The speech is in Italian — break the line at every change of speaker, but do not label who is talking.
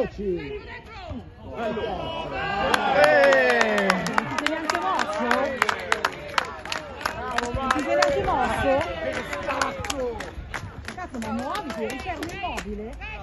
veloci!
Non ti sei neanche mosso? Non ti sei neanche mosso? Cazzo, ma muoviti, sei un immobile?